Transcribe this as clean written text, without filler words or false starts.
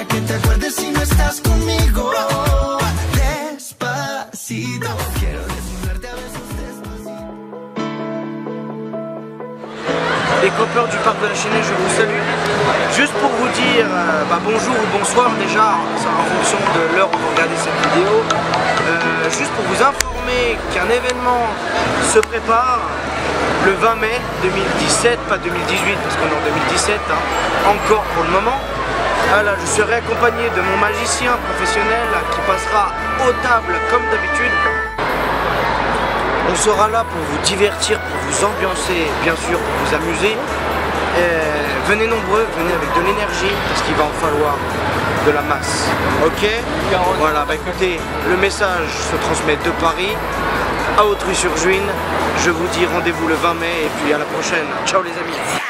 que te acuerdes si no estás conmigo. Despacito, quiero desnudarte a besos despacito. Les campeurs du parc de la Chênaie, je vous salue. Juste pour vous dire bonjour ou bonsoir déjà, en fonction de l'heure où vous regardez cette vidéo. Juste pour vous informer qu'un événement se prépare le 20 mai 2017, pas 2018 parce qu'on est en 2017, encore pour le moment. Là, je serai accompagné de mon magicien professionnel qui passera aux tables comme d'habitude. On sera là pour vous divertir, pour vous ambiancer, bien sûr, pour vous amuser. Venez nombreux, venez avec de l'énergie, parce qu'il va en falloir de la masse. Ok? Voilà, écoutez, le message se transmet de Paris à Autry-sur-Juine. Je vous dis rendez-vous le 20 mai et puis à la prochaine. Ciao les amis.